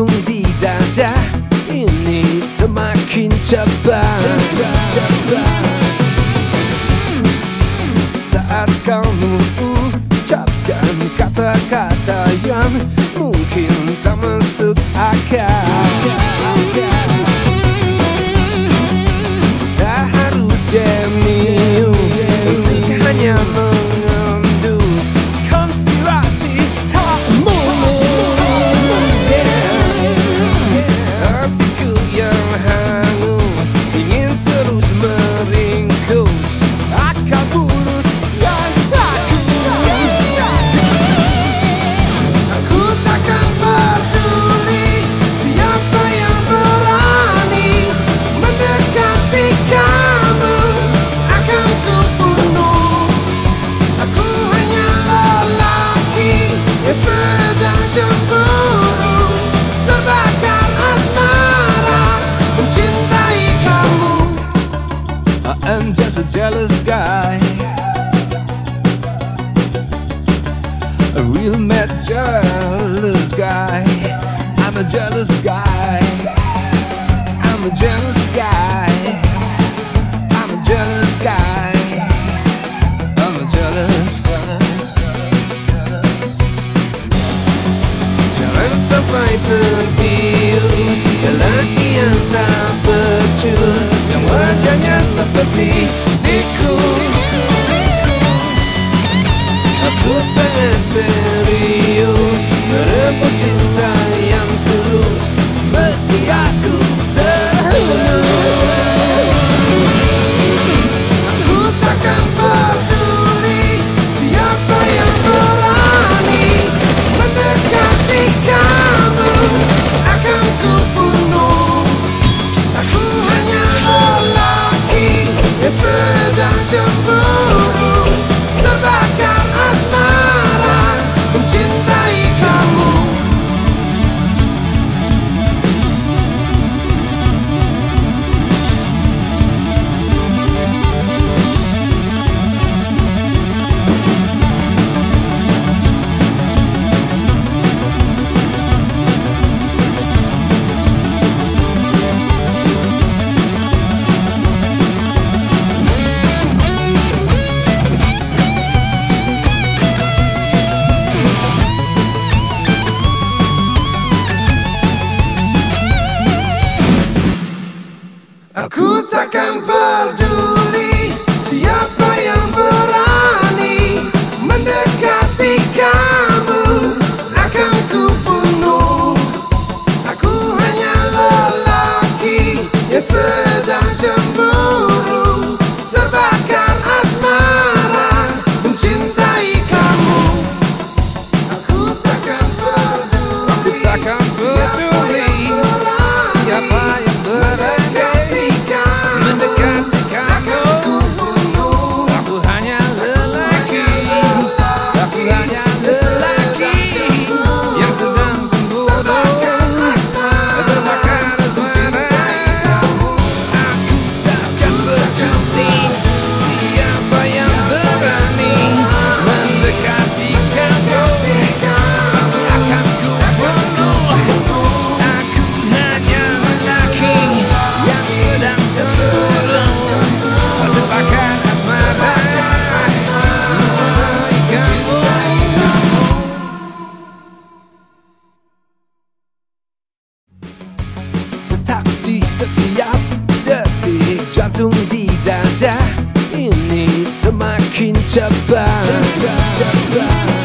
Jantung di dada ini semakin cepat. Saat kamu ucapkan kata-kata yang mungkin tak masuk akal. Tak harus jenius untuk hanya mengendus konspirasi tak mulus. Artikel yang hangus ingin terus meringkus akal bulus yang bagus. Aku takkan peduli siapa yang berani mendekati kamu, akan ku bunuh. Aku hanya lelaki yang sedang cemburu, terbakar asmara mencintai kamu. I'm just a jealous guy, a real mad jealous guy. I'm a jealous guy, I'm a jealous guy, I'm a jealous guy, I'm a jealous. Jangan sampai terbius lelaki yang tak becus, yang wajahnya seperti tikus. Aku sangat serius merebut cinta yang tulus, meski aku terhulus. Aku takkan peduli siapa yang berani mendekati kamu, akan ku bunuh. Aku hanya lelaki yang sedang cemburu, terbakar asmara mencintai kamu. Aku takkan peduli siapa yang berani mendekati kamu, akan ku bunuh. Aku hanya lelaki yang sedang cemburu, terbakar asmara mencintai kamu. Aku takkan peduli siapa yang berani mendekati kamu. Aku hanya lelaki, aku hanya lelaki yang sedang cemburu, terbakar asmara. Aku takkan peduli siapa yang berani mendekati kamu, pasti akan ku bunuh. Aku hanya lelaki yang sedang cemburu, terbakar asmara mencintai kamu. Tetap di setiap detik jantung di dada ini semakin cepat.